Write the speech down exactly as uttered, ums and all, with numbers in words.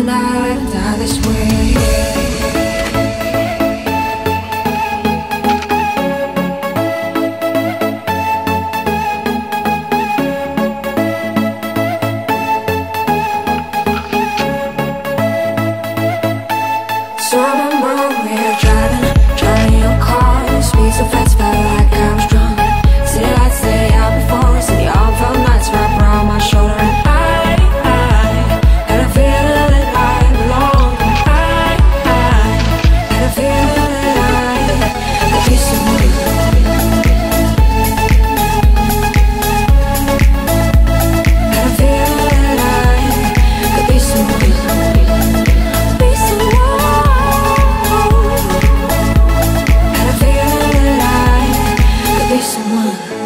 not die this way. So I remember we were driving, driving your car. Speed so fast, felt like I was drunk. City lights stay out before us, and the all felt nights wrapped around my shoulder. And I, I had a feeling that I belonged. I, I had a feeling that I could be someone. Had a feeling that I could be someone. Be someone. Had a feeling that I could be someone.